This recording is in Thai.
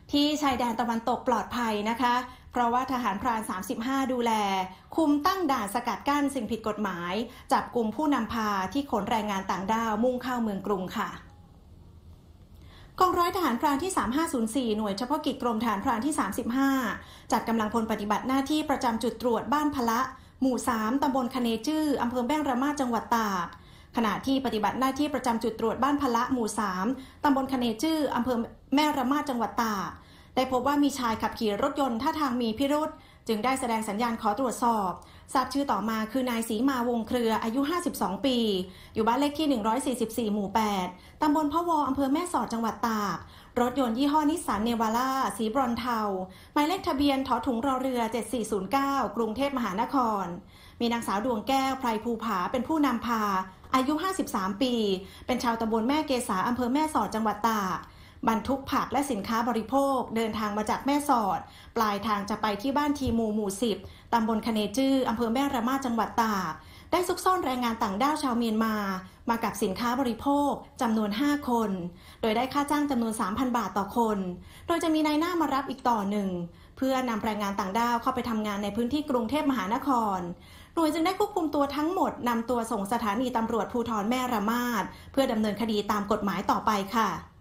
ที่ชายแดนตะวันตกปลอดภัยนะคะเพราะว่าทหารพราน35ดูแลคุมตั้งด่านสกัดกั้นสิ่งผิดกฎหมายจับกลุ่มผู้นำพาที่ขนแรงงานต่างด้าวมุ่งเข้าเมืองกรุงค่ะกองร้อยทหารพรานที่3504หน่วยเฉพาะกิจกรมทหารพรานที่35จัดกำลังพลปฏิบัติหน้าที่ประจำจุดตรวจบ้านพละหมู่3ตำบลคะเนจื้ออำเภอแม่ระมาดจังหวัดตากขณะที่ปฏิบัติหน้าที่ประจำจุดตรวจบ้านพละหมู่3ตำบลคะเนจื้ออำเภอแม่ระมาดจังหวัดตากได้พบว่ามีชายขับขี่รถยนต์ท่าทางมีพิรุธจึงได้แสดงสัญญาณขอตรวจสอบทราบชื่อต่อมาคือนายศรีมาวงเครืออายุ52ปีอยู่บ้านเลขที่144หมู่8ตำบลพะวออำเภอแม่สอดจังหวัดตากรถยนต์ยี่ห้อนิสสันเนวาร่าสีบรอนเทาหมายเลขทะเบียนถถุงรอเรือ7409กรุงเทพมหานครมีนางสาวดวงแก้วไพรภูผาเป็นผู้นำพาอายุ53ปีเป็นชาวตำบลแม่เกษาอำเภอแม่สอดจังหวัดตากบรรทุกผักและสินค้าบริโภคเดินทางมาจากแม่สอดปลายทางจะไปที่บ้านทีมูหมู่10ตำบลคะเนจื้ออำเภอแม่ระมาดจังหวัดตากได้ซุกซ่อนแรงงานต่างด้าวชาวเมียนมากับสินค้าบริโภคจำนวน5คนโดยได้ค่าจ้างจำนวน 3,000 บาทต่อคนโดยจะมีนายหน้ามารับอีกต่อหนึ่งเพื่อนำแรงงานต่างด้าวเข้าไปทำงานในพื้นที่กรุงเทพมหานครหน่วยจึงได้ควบคุมตัวทั้งหมดนำตัวส่งสถานีตำรวจภูธรแม่ระมาดเพื่อดำเนินคดีตามกฎหมายต่อไปค่ะ